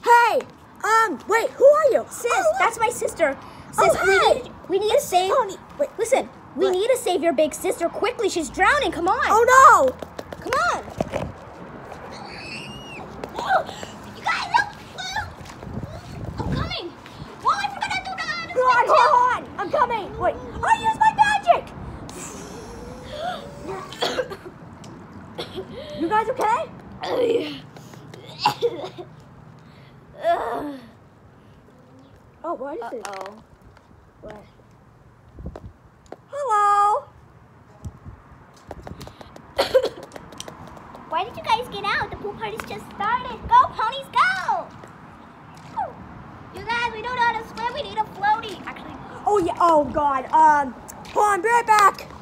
Hey, wait, who are you? Sis, oh, that's my sister. Sis, hey. we need to save. Pony. Wait, listen, we need to save your big sister quickly. She's drowning. Come on. Oh no! Come on. You guys, look! I'm coming. Oh, I forgot to do that. Hold on! I'm coming. Wait, I use my magic. You guys okay? Oh, what is it? What? Hello. Why did you guys get out? The pool party's just started. Go, ponies, go! You guys, we don't know how to swim. We need a floaty. Actually. Oh yeah. Oh God. Hold on. Be right back.